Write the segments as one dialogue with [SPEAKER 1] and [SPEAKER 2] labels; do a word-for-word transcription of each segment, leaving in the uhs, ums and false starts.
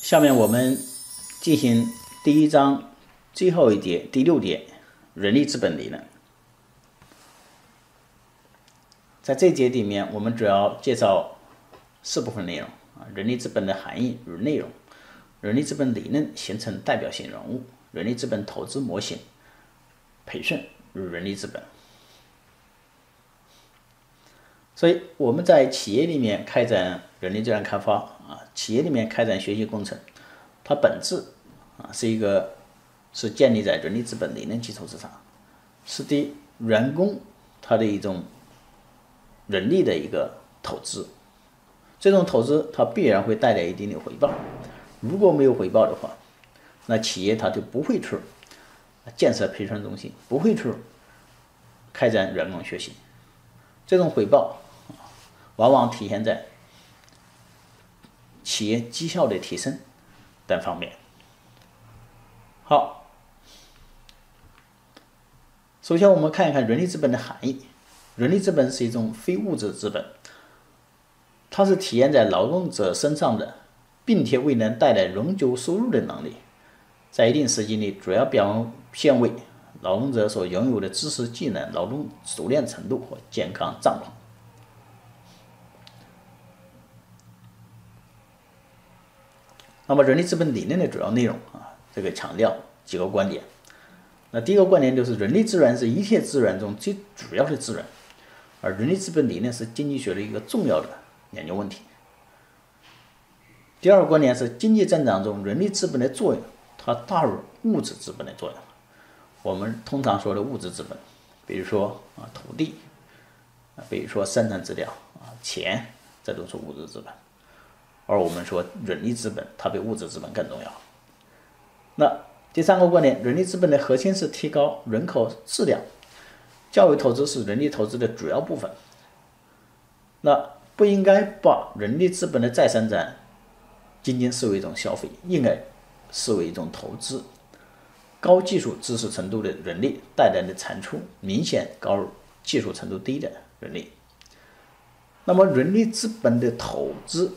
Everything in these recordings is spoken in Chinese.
[SPEAKER 1] 下面我们进行第一章最后一节第六节人力资本理论。在这节里面，我们主要介绍四部分内容啊：人力资本的含义与内容，人力资本理论形成代表性人物，人力资本投资模型，培训与人力资本。所以我们在企业里面开展人力资源开发啊，企业里面开展学习工程，它本质啊是一个是建立在人力资本理论基础之上，是对员工他的一种人力的一个投资。这种投资它必然会带来一定的回报，如果没有回报的话，那企业它就不会去建设培训中心，不会去开展员工学习。这种回报往往体现在企业绩效的提升等方面。好，首先我们看一看人力资本的含义。人力资本是一种非物质资本，它是体现在劳动者身上的，并且未能带来永久收入的能力，在一定时期内主要表现为劳动者所拥有的知识、技能、劳动熟练程度和健康状况。那么人力资本理论的主要内容啊，这个强调几个观点。那第一个观点就是人力资源是一切资源中最主要的资源，而人力资本理论是经济学的一个重要的研究问题。第二个观点是经济增长中人力资本的作用，它大于物质资本的作用。我们通常说的物质资本，比如说啊土地，啊比如说生产资料啊钱，这都是物质资本。而我们说人力资本，它比物质资本更重要。那第三个观点，人力资本的核心是提高人口质量，教育投资是人力投资的主要部分。那不应该把人力资本的再生产仅仅视为一种消费，应该视为一种投资。高技术知识程度的人力带来的产出明显高于技术程度低的人力。那么人力资本的投资，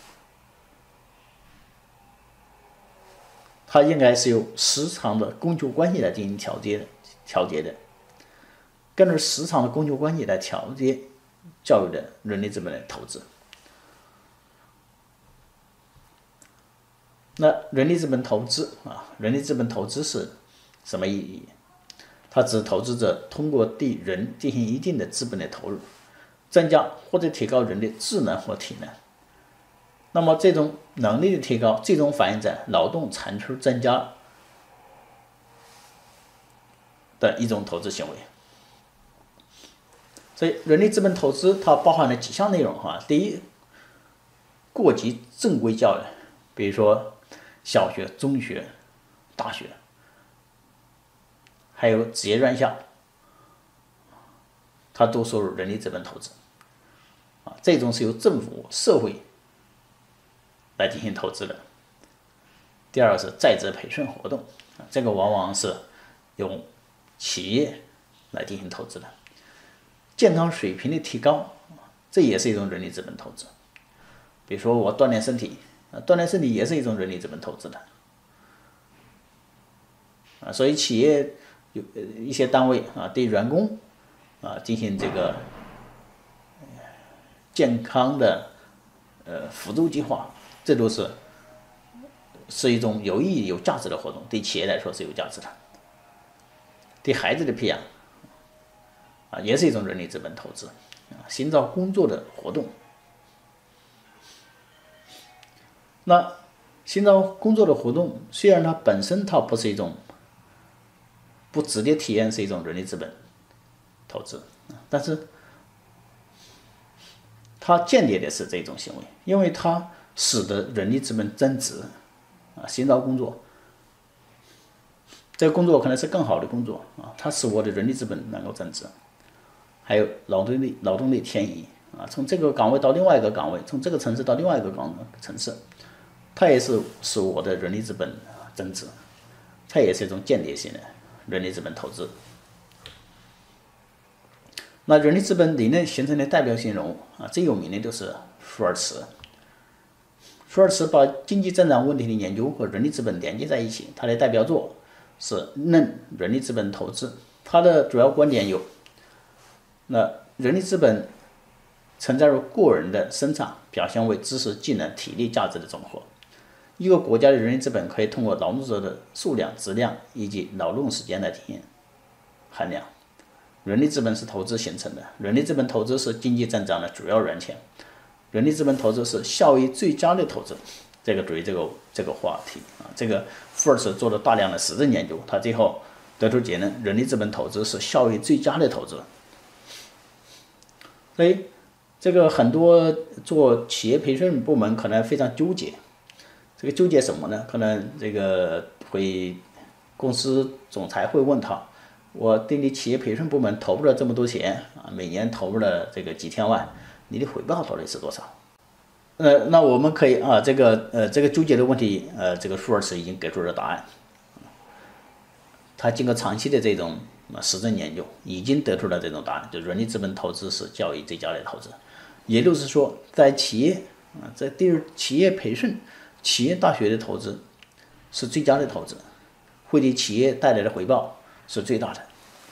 [SPEAKER 1] 它应该是由市场的供求关系来进行调节的，调节的，根据市场的供求关系来调节教育的人力资本的投资。那人力资本投资啊，人力资本投资是什么意义？它指投资者通过对人进行一定的资本的投入，增加或者提高人的智能或体能。那么这种能力的提高，最终反映在劳动产出增加的一种投资行为。所以人力资本投资它包含了几项内容哈。第一，过及正规教育，比如说小学、中学、大学，还有职业院校，它都属于人力资本投资啊。这种是由政府、社会来进行投资的。第二个是在职培训活动，这个往往是由企业来进行投资的。健康水平的提高，这也是一种人力资本投资。比如说我锻炼身体，锻炼身体也是一种人力资本投资的。啊，所以企业有一些单位啊，对员工啊进行这个健康的呃辅助计划，这都是是一种有意义、有价值的活动，对企业来说是有价值的。对孩子的培养啊，也是一种人力资本投资啊，寻找工作的活动。那寻找工作的活动，虽然它本身它不是一种不直接体验是一种人力资本投资，但是它间接的是这种行为，因为它使得人力资本增值啊，寻找工作，这个工作可能是更好的工作啊，它使我的人力资本能够增值。还有劳动力劳动力迁移啊，从这个岗位到另外一个岗位，从这个城市到另外一个岗城市，它也是使我的人力资本增值，它也是一种间接性的人力资本投资。那人力资本理论形成的代表性人物啊，最有名的就是舒尔茨。 舒尔茨把经济增长问题的研究和人力资本连接在一起，他的代表作是《论人力资本投资》，他的主要观点有：那人力资本存在于个人的生产，表现为知识、技能、体力价值的总和。一个国家的人力资本可以通过劳动者的数量、质量以及劳动时间来体现衡量。人力资本是投资形成的，人力资本投资是经济增长的主要源泉，人力资本投资是效益最佳的投资。这个注意这个这个话题啊，这个富尔茨做了大量的实证研究，他最后得出结论：人力资本投资是效益最佳的投资。所以，这个很多做企业培训部门可能非常纠结，这个纠结什么呢？可能这个会公司总裁会问他。我对你企业培训部门投入了这么多钱啊，每年投入了这个几千万，你的回报到底是多少？呃，那我们可以啊，这个呃这个纠结的问题，呃，这个舒尔茨已经给出了答案。他经过长期的这种实证研究，已经得出了这种答案，就人力资本投资是教育最佳的投资。也就是说，在企业啊，在对企业培训、企业大学的投资是最佳的投资，会给企业带来的回报是最大的。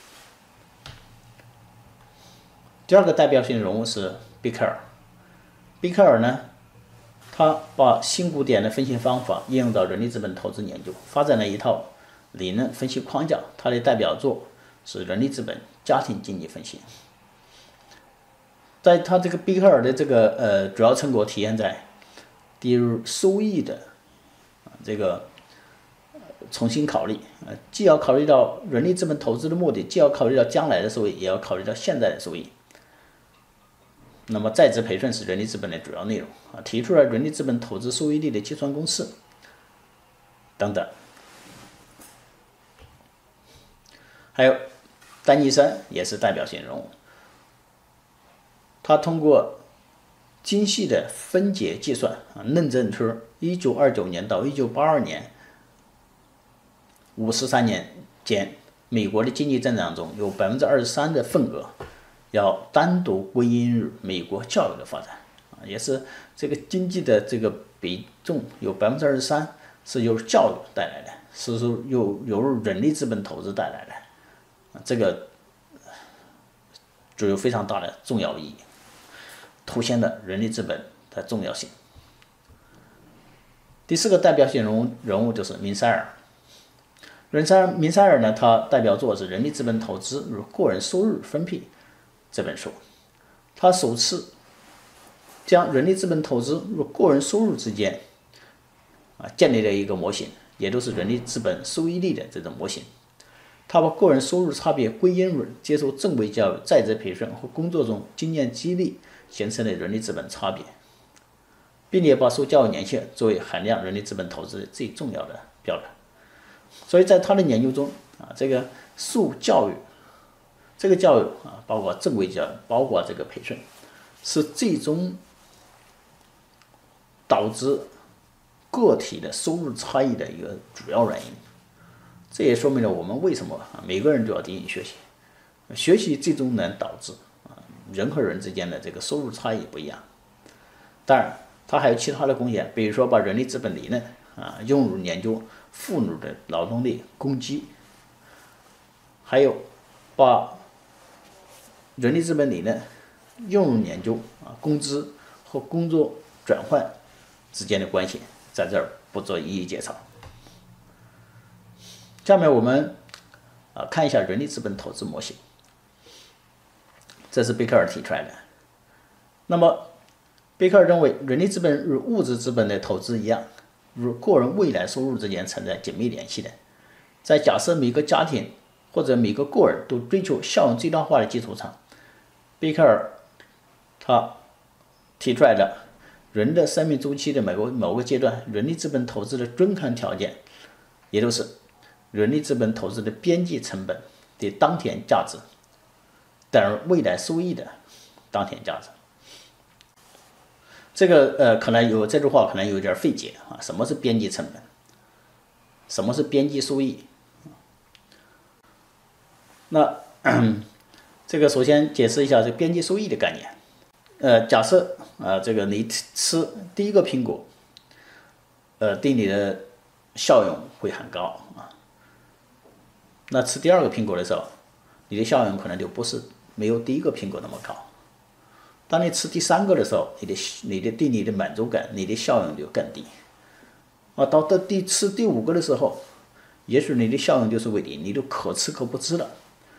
[SPEAKER 1] 第二个代表性人物是贝克尔。贝克尔呢，他把新古典的分析方法应用到人力资本投资研究，发展了一套理论分析框架。他的代表作是《人力资本家庭经济分析》。在他这个贝克尔的这个呃主要成果体现在，第一，收益的这个重新考虑，呃，既要考虑到人力资本投资的目的，既要考虑到将来的收益，也要考虑到现在的收益。那么在职培训是人力资本的主要内容啊，提出了人力资本投资收益率的计算公式等等。还有丹尼森也是代表性人物，他通过精细的分解计算啊，论证出一九二九年到一九八二年五十三年间，美国的经济增长中有百分之二十三的份额要单独归因于美国教育的发展啊，也是这个经济的这个比重有百分之二十三是由教育带来的，是由由人力资本投资带来的啊，这个具有非常大的重要意义，凸显了人力资本的重要性。第四个代表性人物人物就是明塞尔。明塞尔明塞尔呢，他代表作是《人力资本投资与个人收入分配》这本书，他首次将人力资本投资与个人收入之间啊建立了一个模型，也就是人力资本收益率的这种模型。他把个人收入差别归因于接受正规教育、在职培训和工作中经验激励形成的人力资本差别，并且把受教育年限作为衡量人力资本投资最重要的标准。所以在他的研究中啊，这个受教育这个教育啊，包括正规教育，包括这个培训，是最终导致个体的收入差异的一个主要原因。这也说明了我们为什么啊每个人都要进行学习，学习最终能导致啊人和人之间的这个收入差异不一样。当然，它还有其他的贡献，比如说把人力资本理论啊用入研究妇女的劳动力供给，还有把人力资本理论用入研究啊工资和工作转换之间的关系，在这儿不做一一介绍。下面我们啊看一下人力资本投资模型，这是贝克尔提出来的。那么贝克尔认为，人力资本与物质资本的投资一样，与个人未来收入之间存在紧密联系的。在假设每个家庭或者每个个人都追求效用最大化的基础上，贝克尔他提出来的人的生命周期的某个某个阶段，人力资本投资的均衡条件，也就是人力资本投资的边际成本的当前价值等于未来收益的当前价值。这个呃，可能有这句话可能有点费解啊，什么是边际成本？什么是边际收益？那这个首先解释一下这个边际收益的概念。呃，假设啊、呃，这个你吃第一个苹果， 呃对你的效用会很高啊。那吃第二个苹果的时候，你的效用可能就不是没有第一个苹果那么高。当你吃第三个的时候，你的你的对你的满足感，你的效用就更低。啊，到到第吃第五个的时候，也许你的效用就是为零，你就可吃可不吃了。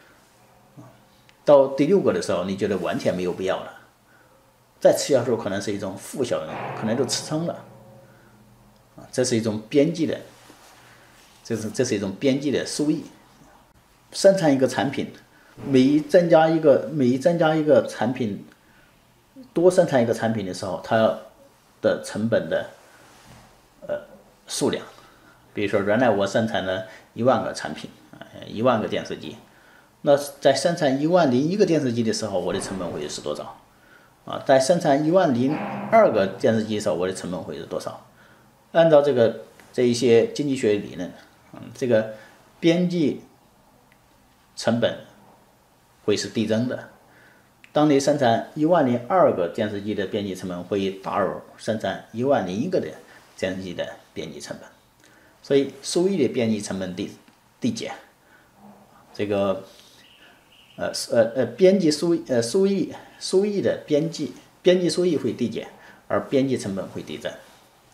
[SPEAKER 1] 到第六个的时候，你觉得完全没有必要了，再吃下去可能是一种负效用，可能就吃撑了。啊，这是一种边际的，这是这是一种边际的收益。生产一个产品，每增加一个每增加一个产品，多生产一个产品的时候，它的成本的呃数量，比如说原来我生产了一万个产品，一万个电视机，那在生产一万零一个电视机的时候，我的成本会是多少？啊，在生产一万零二个电视机的时候，我的成本会是多少？按照这个这一些经济学理论，嗯，这个边际成本会是递增的。当你生产一万零二个电视机的边际成本会大于生产一万零一个的电视机的边际成本，所以收益的边际成本递递减，这个呃呃呃边际收呃收益收益的边际边际收益会递减，而边际成本会递增。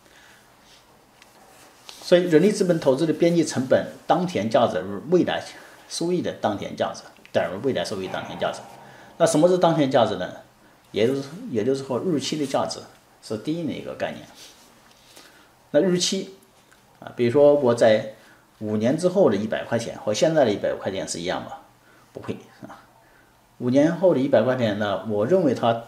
[SPEAKER 1] 所以人力资本投资的边际成本当前价值与未来收益的当前价值等于未来收益当前价值。那什么是当前价值呢？也就是也就是说日期的价值是第一的一个概念。那日期啊，比如说我在五年之后的一百块钱和现在的一百块钱是一样吗？不会啊。五年后的一百块钱呢，我认为它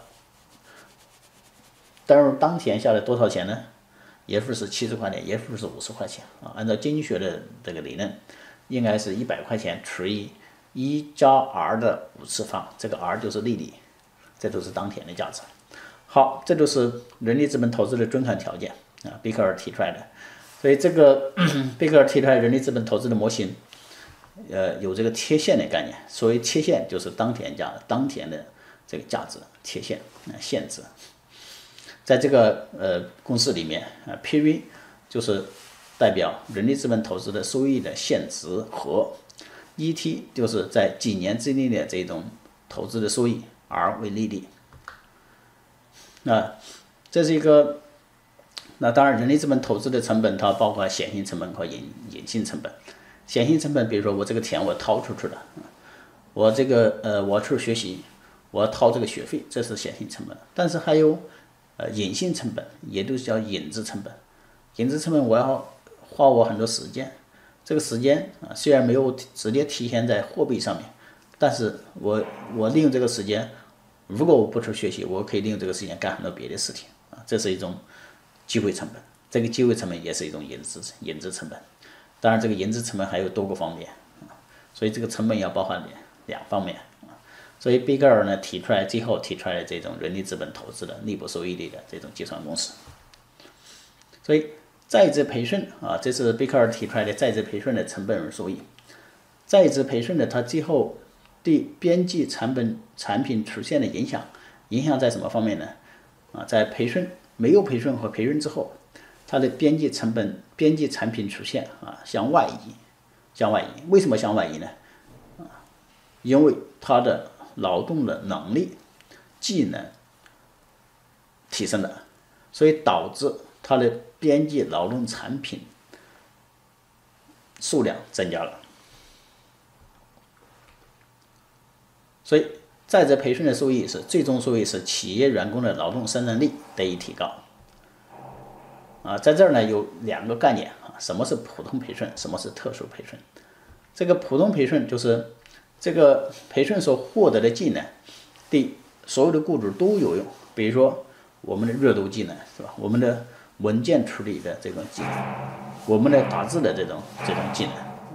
[SPEAKER 1] 等于当前下来多少钱呢？也许是七十块钱，也许是五十块钱啊。按照经济学的这个理论，应该是一百块钱除以一加 R 的五次方，这个 R 就是利率，这都是当前的价值。好，这就是人力资本投资的准肯条件啊，贝克尔提出来的。所以这个贝克尔提出来人力资本投资的模型，呃，有这个贴现的概念。所谓贴现，就是当前价当前的这个价值贴现啊，现值。在这个呃公式里面啊 ，P V 就是代表人力资本投资的收益的现值和 E T 就是在几年之内的这种投资的收益 ，R 为利率。那这是一个，那当然人力资本投资的成本它包括显性成本和隐隐性成本。显性成本，比如说我这个钱我掏出去了，我这个呃我去学习，我掏这个学费，这是显性成本。但是还有呃隐性成本，也就是叫隐资成本。隐资成本我要花我很多时间，这个时间啊虽然没有直接体现在货币上面，但是我我利用这个时间，如果我不去学习，我可以利用这个时间干很多别的事情啊，这是一种机会成本。这个机会成本也是一种隐资隐资成本。当然，这个隐资成本还有多个方面啊，所以这个成本要包含两两方面啊。所以贝格尔呢提出来，最后提出来这种人力资本投资的内部收益率的这种计算公式。所以在职培训啊，这是贝克尔提出来的在职培训的成本与收益。在职培训的它最后对边际产本产品出现的影响，影响在什么方面呢？啊，在培训没有培训和培训之后，它的边际成本、边际产品出现啊向外移，向外移。为什么向外移呢？啊，因为它的劳动的能力、技能提升了，所以导致它的边际劳动产品数量增加了。所以在职培训的收益是最终收益是企业员工的劳动生产力得以提高。啊，在这儿呢有两个概念啊，什么是普通培训，什么是特殊培训。这个普通培训就是这个培训所获得的技能，对所有的雇主都有用。比如说我们的阅读技能是吧？我们的文件处理的这种技能，我们的打字的这种这种技能。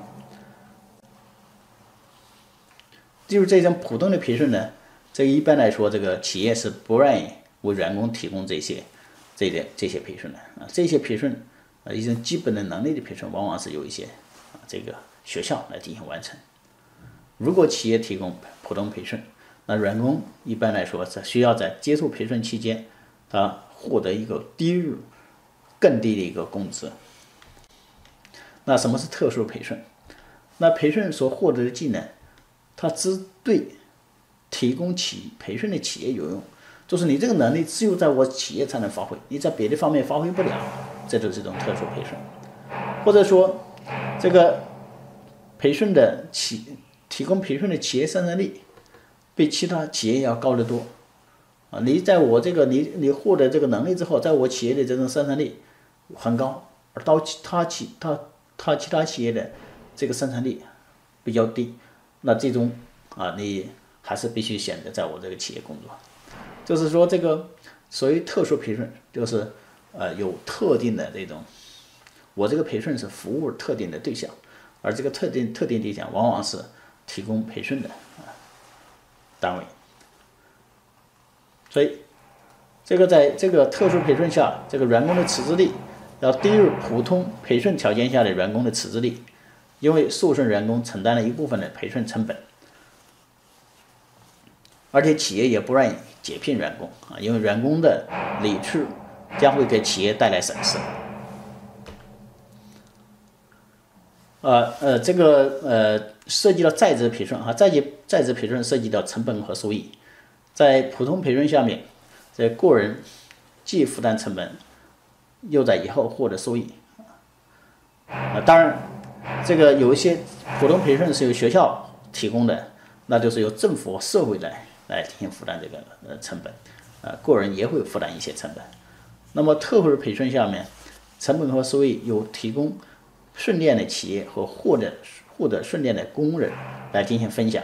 [SPEAKER 1] 就是这种普通的培训呢，这个一般来说，这个企业是不愿意为员工提供这些。这些这些培训的啊，这些培训啊，一种基本的能力的培训，往往是由一些啊这个学校来进行完成。如果企业提供普通培训，那员工一般来说是需要在接受培训期间，他获得一个低于更更低的一个工资。那什么是特殊培训？那培训所获得的技能，它只对提供企培训的企业有用，就是你这个能力只有在我企业才能发挥，你在别的方面发挥不了，这就是一种特殊培训。或者说，这个培训的企提供培训的企业生产力比其他企业要高得多啊！你在我这个你你获得这个能力之后，在我企业的这种生产力很高，而到其他企他他其他企业的这个生产力比较低，那这种啊，你还是必须选择在我这个企业工作。就是说，这个所谓特殊培训，就是呃有特定的这种，我这个培训是服务特定的对象，而这个特定特定对象往往是提供培训的啊单位。所以，这个在这个特殊培训下，这个员工的辞职率要低于普通培训条件下的员工的辞职率，因为受训员工承担了一部分的培训成本，而且企业也不愿意解聘员工啊，因为员工的离去将会给企业带来损失。呃呃，这个呃涉及到在职培训啊，在职在职培训涉及到成本和收益。在普通培训下面，这个人既负担成本，又在以后获得收益。啊，当然，这个有一些普通培训是由学校提供的，那就是由政府、社会来来进行负担这个呃成本，啊，个人也会负担一些成本。那么特殊培训下面，成本和收益由提供训练的企业和获得获得训练的工人来进行分享。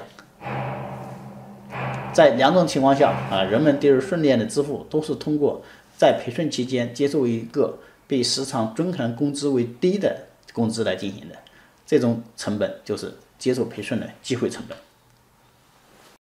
[SPEAKER 1] 在两种情况下啊，人们对于训练的支付都是通过在培训期间接受一个比市场均衡工资为低的工资来进行的，这种成本就是接受培训的机会成本。